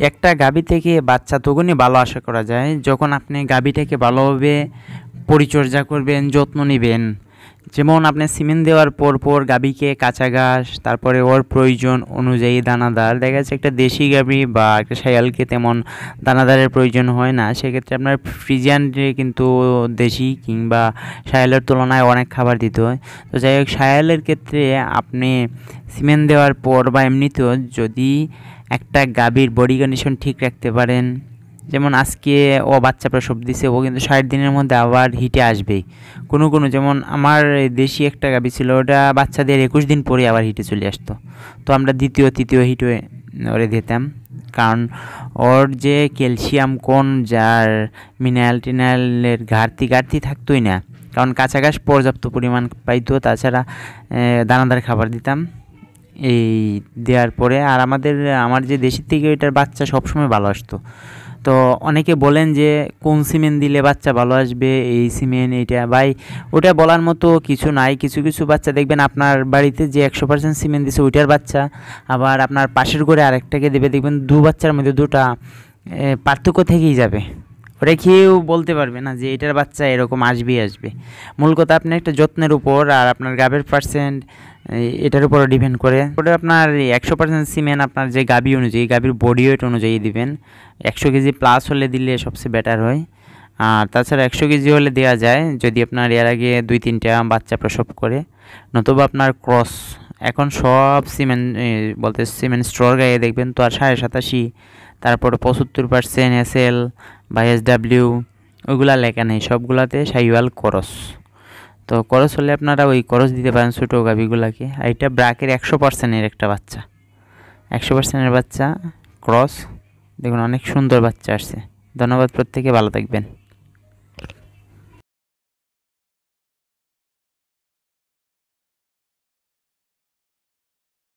একটা গাভী থেকে বাচ্চা তখনই ভালো আশা করা যায় যখন আপনি গাভীটাকে ভালোভাবে পরিচর্যা করবেন, যত্ন নেবেন। যেমন আপনি সিমেন্ট দেওয়ার পর গাভীকে কাঁচা ঘাস, তারপরে ওর প্রয়োজন অনুযায়ী দানাদার। দেখা যাচ্ছে একটা দেশি গাভী বা একটা শায়ালকে তেমন দানাদারের প্রয়োজন হয় না, সেক্ষেত্রে আপনার ফ্রিজিয়ানকে কিন্তু দেশি কিংবা শায়ালের তুলনায় অনেক খাবার দিতে হয়। তো যাই হোক, শায়ালের ক্ষেত্রে আপনি সিমেন্ট দেওয়ার পর বা এমনিতেও যদি একটা গাভীর বডি কন্ডিশন ঠিক রাখতে পারেন, যেমন আজকে ও বাচ্চা প্রসব দিছে, ও কিন্তু 60 দিনের মধ্যে আবার হিটে আসবেই। কোনো যেমন আমার দেশি একটা গাভী ছিল, ওটা বাচ্চা দিয়ে 21 দিন পরে আবার হিটে চলে আসতো। তো আমরা দ্বিতীয় তৃতীয় হিটে ওরে দিতাম, কারণ ওর যে ক্যালসিয়াম কোন যার মিনারেল ঘাটতি থাকতোই না, কারণ কাঁচা ঘাস পর্যাপ্ত পরিমাণ পাইতো। তাছাড়া দানাদার খাবার দিতাম এই দেওয়ার পরে। আর আমার যে দেশি থেকে ওইটার বাচ্চা সবসময় ভালো আসতো। তো অনেকে বলেন যে কোন সিমেন্ট দিলে বাচ্চা ভালো আসবে, এই সিমেন্ট এইটা। ভাই, ওটা বলার মতো কিছু নাই। কিছু বাচ্চা দেখবেন আপনার বাড়িতে যে 100% সিমেন্ট দিছে ওইটার বাচ্চা, আবার আপনার পাশের ঘরে আরেকটাকে দেবে, দেখবেন দু বাচ্চার মধ্যে দুটা পার্থক্য থেকেই যাবে। ওটা কেউ বলতে পারবে না যে এটার বাচ্চা এরকম আসবে। মূল কথা, আপনি একটা যত্নের উপর আর আপনার গাভীর পার্সেন্ট এটার উপর ডিপেন্ড করে। ওটা আপনার 100% সিমেন্ট আপনার যে গাভী অনুযায়ী, গাভীর বডি ওয়েট অনুযায়ী দিবেন। 100 কেজি প্লাস হলে দিলে সবচেয়ে বেটার হয়। আর তাছাড়া 100 কেজি হলে দেওয়া যায় যদি আপনার এর আগে 2-3টা বাচ্চা প্রসব করে, নতুবা আপনার ক্রস। এখন সব সিমেন্ট বলতে সিমেন্ট স্টোর গায়ে দেখবেন তো আর 87.5, তারপরে 75% SL বা SW ওইগুলা লেখা নেই, সবগুলাতে সাহিওয়াল করস। তো করস হলে আপনারা ওই করস দিতে পারেন ছোটো গাভীগুলাকে। আর এটা ব্রাকের 100%-এর একটা বাচ্চা, 100%-এর বাচ্চা ক্রস। দেখুন অনেক সুন্দর বাচ্চা আসছে। ধন্যবাদ, প্রত্যেকে ভালো থাকবেন।